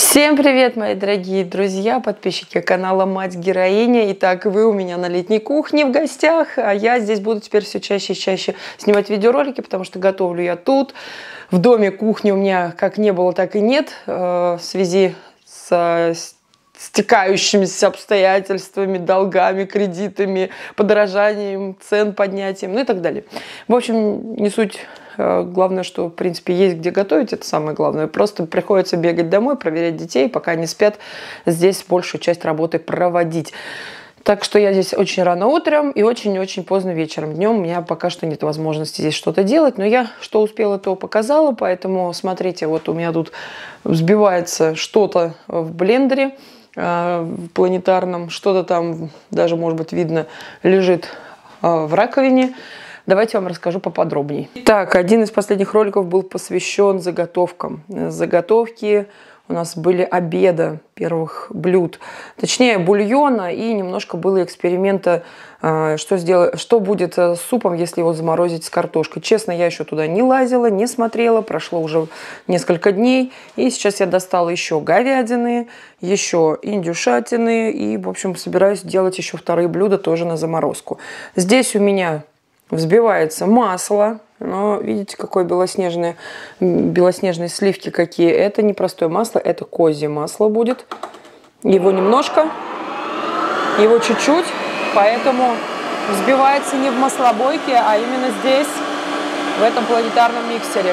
Всем привет, мои дорогие друзья, подписчики канала Мать-Героиня. Итак, вы у меня на летней кухне в гостях, а я здесь буду теперь все чаще и чаще снимать видеоролики, потому что готовлю я тут. В доме кухни у меня как не было, так и нет, в связи с стекающимися обстоятельствами, долгами, кредитами, подорожанием, цен поднятием, ну и так далее. В общем, не суть. Главное, что, в принципе, есть где готовить, это самое главное. Просто приходится бегать домой, проверять детей, пока они спят, здесь большую часть работы проводить. Так что я здесь очень рано утром и очень-очень поздно вечером. Днем у меня пока что нет возможности здесь что-то делать, но я что успела, то показала, поэтому смотрите, вот у меня тут взбивается что-то в блендере планетарном, что-то там даже, может быть, видно, лежит в раковине. Давайте я вам расскажу поподробнее. Так, один из последних роликов был посвящен заготовкам. Заготовки у нас были обеда первых блюд, точнее бульона, и немножко было эксперимента, что будет с супом, если его заморозить с картошкой. Честно, я еще туда не лазила, не смотрела, прошло уже несколько дней, и сейчас я достала еще говядины, еще индюшатины, и, в общем, собираюсь делать еще вторые блюда тоже на заморозку. Здесь у меня взбивается масло, но видите, какое белоснежные сливки какие. Это не простое масло, это козье масло будет. Его немножко, его чуть-чуть, поэтому взбивается не в маслобойке, а именно здесь, в этом планетарном миксере.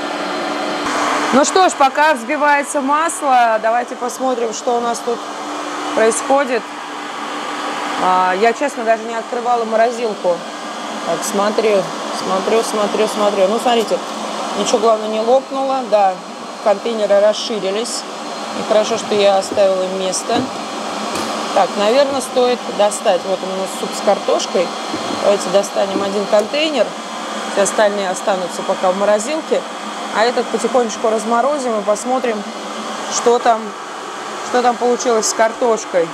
Ну что ж, пока взбивается масло, давайте посмотрим, что у нас тут происходит. Я, честно, даже не открывала морозилку. Так, смотрю. Ну, смотрите, ничего, главное, не лопнуло. Да, контейнеры расширились. И хорошо, что я оставила место. Так, наверное, стоит достать. Вот у нас суп с картошкой. Давайте достанем один контейнер. Все остальные останутся пока в морозилке. А этот потихонечку разморозим и посмотрим, что там получилось с картошкой.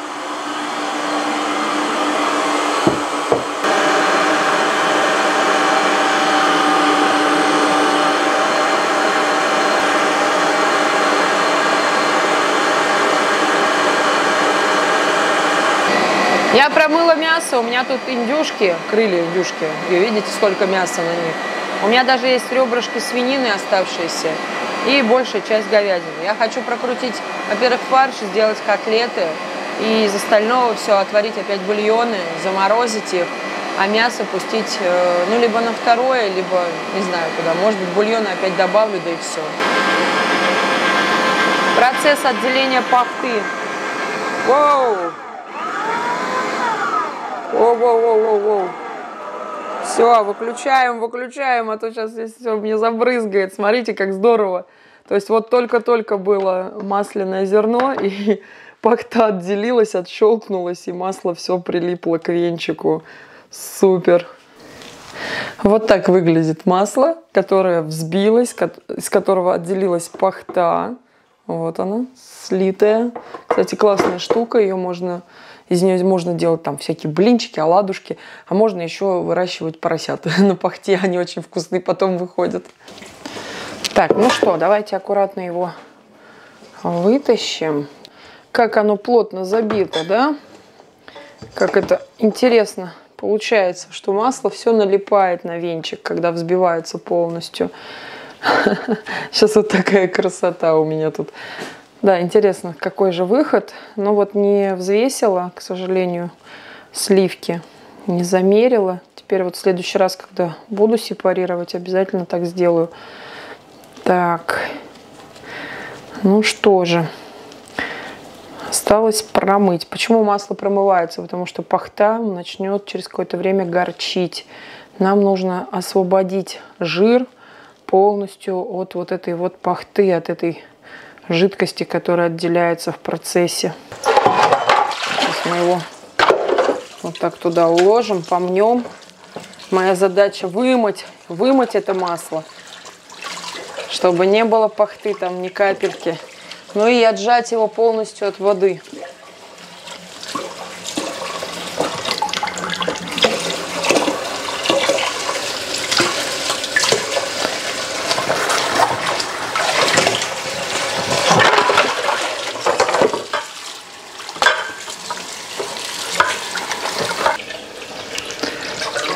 Я промыла мясо, у меня тут индюшки, крылья индюшки, и видите, сколько мяса на них. У меня даже есть ребрышки свинины оставшиеся и большая часть говядины. Я хочу прокрутить, во-первых, фарш, сделать котлеты, и из остального все отварить опять бульоны, заморозить их, а мясо пустить, ну, либо на второе, либо, не знаю куда, может быть, бульоны опять добавлю, да и все. Процесс отделения пахты. Воу! Воу-воу-воу-воу-воу. Все, выключаем, а то сейчас здесь все мне забрызгает. Смотрите, как здорово. То есть вот только-только было масляное зерно, и пахта отделилась, отщелкнулась, и масло все прилипло к венчику. Супер. Вот так выглядит масло, которое взбилось, из которого отделилась пахта. Вот она, слитая. Кстати, классная штука, из нее можно делать там всякие блинчики, оладушки, а можно еще выращивать поросят на пахте, они очень вкусные потом выходят. Так, ну что, давайте аккуратно его вытащим. Как оно плотно забито, да? Как это интересно получается, что масло все налипает на венчик, когда взбивается полностью. Сейчас вот такая красота у меня тут. Да, интересно, какой же выход. Но вот не взвесила, к сожалению, сливки. Не замерила. Теперь вот в следующий раз, когда буду сепарировать, обязательно так сделаю. Так. Ну что же. Осталось промыть. Почему масло промывается? Потому что пахта начнет через какое-то время горчить. Нам нужно освободить жир полностью от вот этой вот пахты, от этой жидкости, которая отделяется в процессе. Сейчас мы его вот так туда уложим, помнем. Моя задача вымыть это масло, чтобы не было пахты там ни капельки. Ну и отжать его полностью от воды.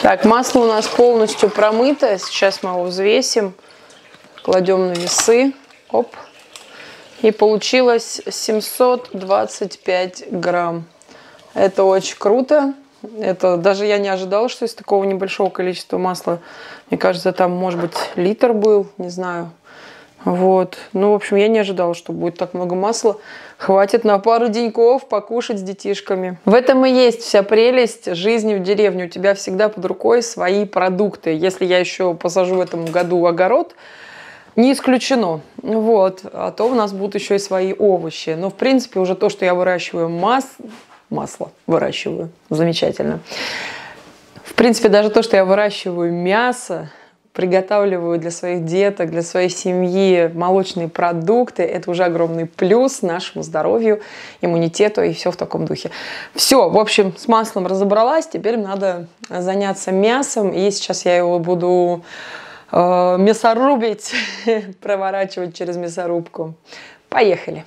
Так, масло у нас полностью промыто. Сейчас мы его взвесим. Кладем на весы. Оп. И получилось 725 грамм. Это очень круто. Это даже я не ожидала, что из такого небольшого количества масла, мне кажется, там, может быть, литр был, не знаю. Вот. Ну, в общем, я не ожидала, что будет так много масла. Хватит на пару деньков покушать с детишками. В этом и есть вся прелесть жизни в деревне. У тебя всегда под рукой свои продукты. Если я еще посажу в этом году огород, не исключено. Вот. А то у нас будут еще и свои овощи. Но, в принципе, уже то, что я выращиваю масло выращиваю. Замечательно. В принципе, даже то, что я выращиваю мясо, приготавливаю для своих деток, для своей семьи молочные продукты, это уже огромный плюс нашему здоровью, иммунитету и все в таком духе. Все, в общем, с маслом разобралась, теперь надо заняться мясом, и сейчас я его буду мясорубить, проворачивать через мясорубку. Поехали!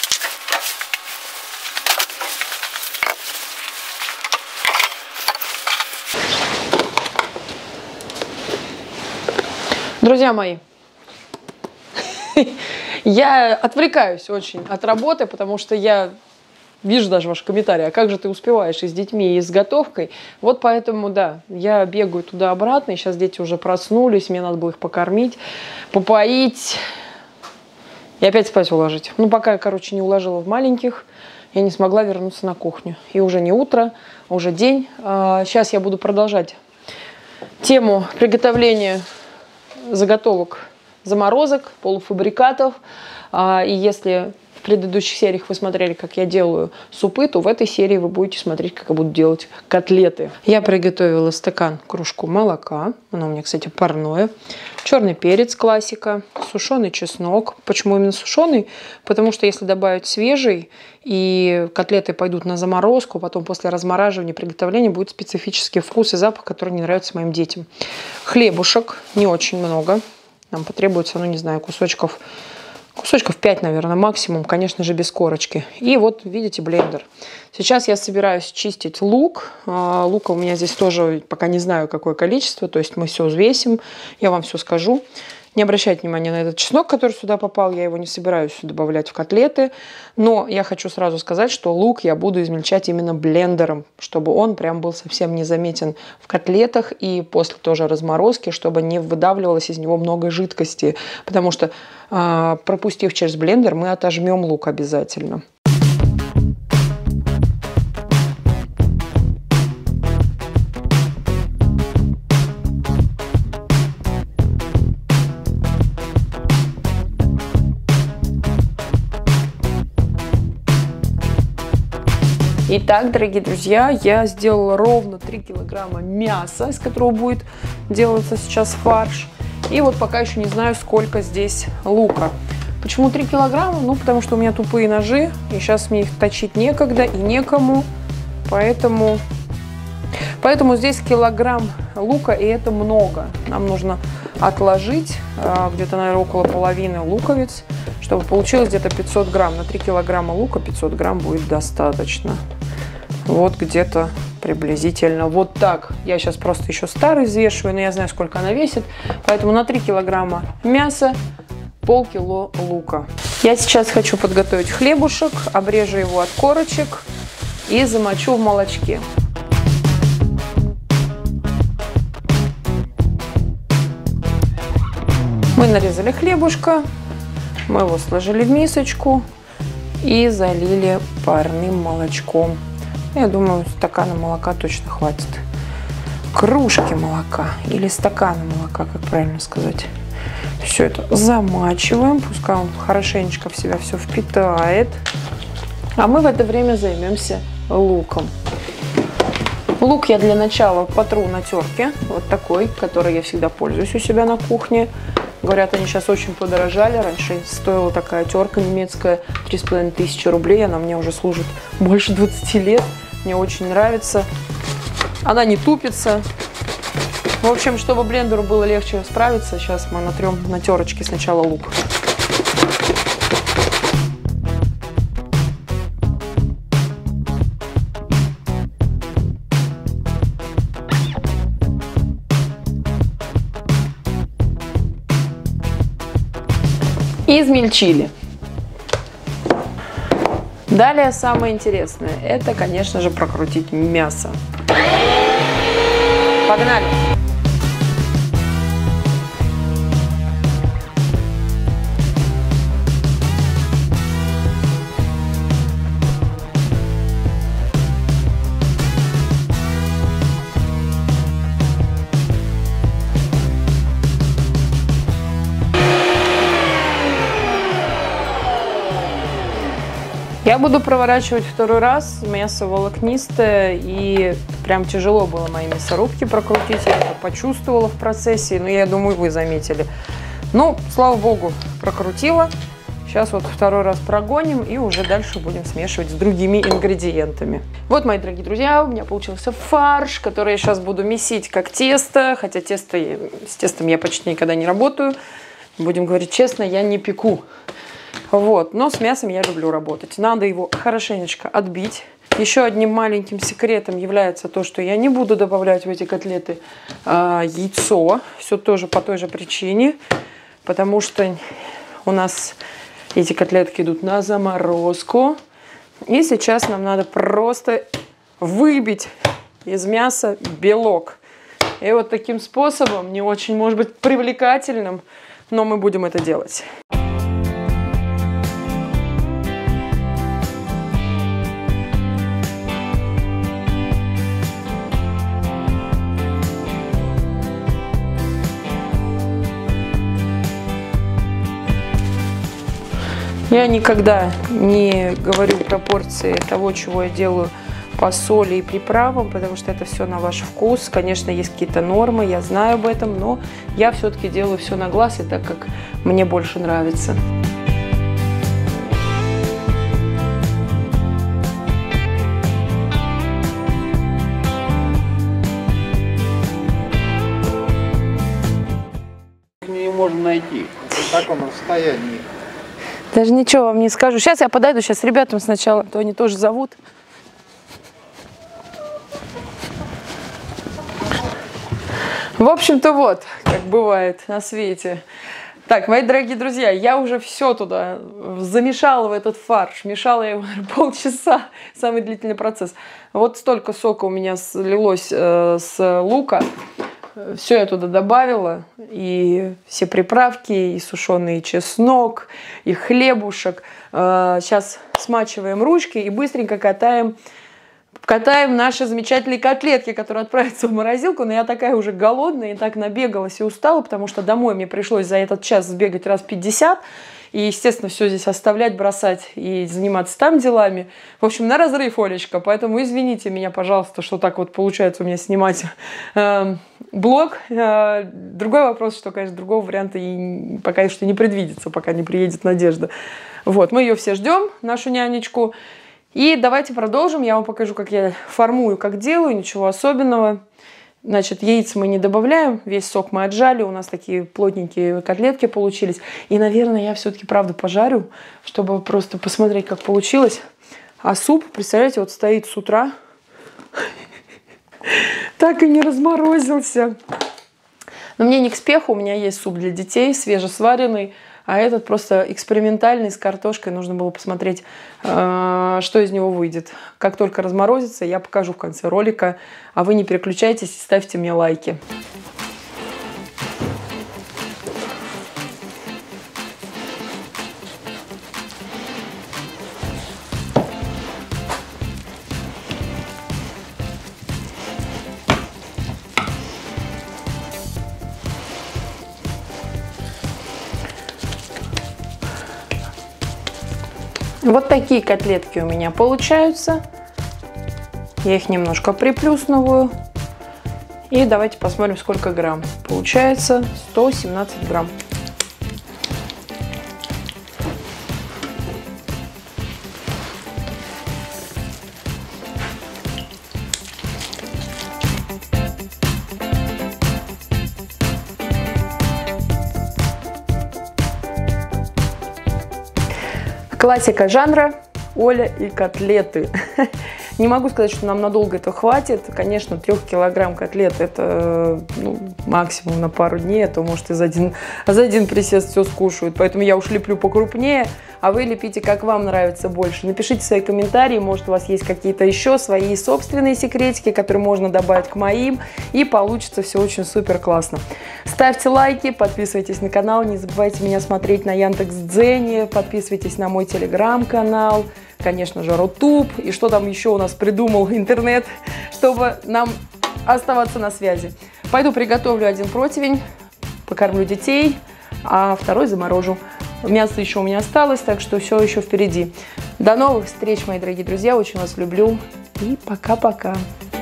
Друзья мои, я отвлекаюсь очень от работы, потому что я вижу даже ваши комментарии, а как же ты успеваешь и с детьми, и с готовкой. Вот поэтому, да, я бегаю туда-обратно, и сейчас дети уже проснулись, мне надо было их покормить, попоить и опять спать уложить. Ну, пока я, короче, не уложила в маленьких, я не смогла вернуться на кухню. И уже не утро, а уже день. Сейчас я буду продолжать тему приготовления заготовок заморозок, полуфабрикатов. И если в предыдущих сериях вы смотрели, как я делаю супы, то в этой серии вы будете смотреть, как я буду делать котлеты. Я приготовила кружку молока. Оно у меня, кстати, парное. Черный перец, классика. Сушеный чеснок. Почему именно сушеный? Потому что если добавить свежий, и котлеты пойдут на заморозку, потом после размораживания, приготовления будет специфический вкус и запах, который не нравится моим детям. Хлебушек, не очень много. Нам потребуется, ну не знаю, кусочков 5, наверное, максимум, конечно же, без корочки. И вот, видите, блендер. Сейчас я собираюсь чистить лук. Лука у меня здесь тоже пока не знаю, какое количество. То есть мы все взвесим, я вам все скажу. Не обращайте внимания на этот чеснок, который сюда попал. Я его не собираюсь добавлять в котлеты. Но я хочу сразу сказать, что лук я буду измельчать именно блендером, чтобы он прям был совсем незаметен в котлетах. И после тоже разморозки, чтобы не выдавливалось из него много жидкости. Потому что, пропустив через блендер, мы отожмем лук обязательно. Итак, дорогие друзья, я сделала ровно 3 килограмма мяса, из которого будет делаться сейчас фарш. И вот пока еще не знаю, сколько здесь лука. Почему 3 килограмма? Ну, потому что у меня тупые ножи, и сейчас мне их точить некогда и некому. Поэтому здесь килограмм лука, и это много. Нам нужно отложить где-то, наверное, около половины луковиц, чтобы получилось где-то 500 грамм. На 3 килограмма лука 500 грамм будет достаточно. Вот где-то приблизительно вот так. Я сейчас просто еще старый взвешиваю, но я знаю, сколько она весит. Поэтому на 3 килограмма мяса полкило лука. Я сейчас хочу подготовить хлебушек, обрежу его от корочек и замочу в молочке. Мы нарезали хлебушка, мы его сложили в мисочку и залили парным молочком. Я думаю, стакана молока точно хватит. Кружки молока или стакана молока, как правильно сказать. Все это замачиваем, пускай он хорошенечко в себя все впитает. А мы в это время займемся луком. Лук я для начала потру на терке, вот такой, которой я всегда пользуюсь у себя на кухне. Говорят, они сейчас очень подорожали. Раньше стоила такая терка немецкая 3500 рублей. Она мне уже служит больше 20 лет. Мне очень нравится. Она не тупится. В общем, чтобы блендеру было легче справиться, сейчас мы натрем на терочке сначала лук. и измельчили. Далее самое интересное, это, конечно же, прокрутить мясо. Погнали! Я буду проворачивать второй раз, мясо волокнистое, и прям тяжело было мои мясорубки прокрутить, я это почувствовала в процессе, но я думаю, вы заметили. Ну, слава богу, прокрутила. Сейчас вот второй раз прогоним и уже дальше будем смешивать с другими ингредиентами. Вот, мои дорогие друзья, у меня получился фарш, который я сейчас буду месить как тесто, хотя с тестом я почти никогда не работаю. Будем говорить честно, я не пеку. Вот, но с мясом я люблю работать. Надо его хорошенечко отбить. Еще одним маленьким секретом является то, что я не буду добавлять в эти котлеты яйцо. Все тоже по той же причине, потому что у нас эти котлетки идут на заморозку. И сейчас нам надо просто выбить из мяса белок. И вот таким способом, не очень, может быть, привлекательным, но мы будем это делать. Я никогда не говорю пропорции того, чего я делаю по соли и приправам, потому что это все на ваш вкус. Конечно, есть какие-то нормы, я знаю об этом, но я все-таки делаю все на глаз и так, как мне больше нравится. Не можно найти в таком расстоянии. Даже ничего вам не скажу. Сейчас я подойду, сейчас ребятам сначала, то они тоже зовут. В общем-то, вот, как бывает на свете. Так, мои дорогие друзья, я уже все туда замешала в этот фарш. Мешала я его, наверное, полчаса. Самый длительный процесс. Вот столько сока у меня слилось с лука. Все я туда добавила, и все приправки, и сушеный чеснок, и хлебушек. Сейчас смачиваем ручки и быстренько катаем наши замечательные котлетки, которые отправятся в морозилку. Но я такая уже голодная и так набегалась и устала, потому что домой мне пришлось за этот час сбегать раз 50. И, естественно, все здесь оставлять, бросать и заниматься там делами. В общем, на разрыв, Олечка. Поэтому извините меня, пожалуйста, что так вот получается у меня снимать блог. Другой вопрос, что, конечно, другого варианта и пока что не предвидится, пока не приедет Надежда. Вот, мы ее все ждем, нашу нянечку. И давайте продолжим. Я вам покажу, как я формую, как делаю. Ничего особенного. Значит, яиц мы не добавляем, весь сок мы отжали, у нас такие плотненькие котлетки получились. И, наверное, я все-таки, правда, пожарю, чтобы просто посмотреть, как получилось. А суп, представляете, вот стоит с утра, так и не разморозился. Но мне не к спеху, у меня есть суп для детей, свежесваренный. А этот просто экспериментальный, с картошкой. Нужно было посмотреть, что из него выйдет. Как только разморозится, я покажу в конце ролика. А вы не переключайтесь и ставьте мне лайки. Вот такие котлетки у меня получаются. Я их немножко приплюснуваю. И давайте посмотрим, сколько грамм. Получается 117 грамм. Классика жанра. Оля и котлеты. Не могу сказать, что нам надолго этого хватит. Конечно, 3 килограмм котлет это максимум на пару дней, а то, может, и за один присест все скушают. Поэтому я уж леплю покрупнее, а вы лепите, как вам нравится больше. Напишите свои комментарии, может, у вас есть какие-то еще свои собственные секретики, которые можно добавить к моим, и получится все очень супер классно. Ставьте лайки, подписывайтесь на канал, не забывайте меня смотреть на Яндекс.Дзене, подписывайтесь на мой телеграм-канал, конечно же, Рутуб, и что там еще у нас придумал интернет, чтобы нам оставаться на связи. Пойду приготовлю один противень, покормлю детей, а второй заморожу. Мясо еще у меня осталось, так что все еще впереди. До новых встреч, мои дорогие друзья, очень вас люблю и пока-пока.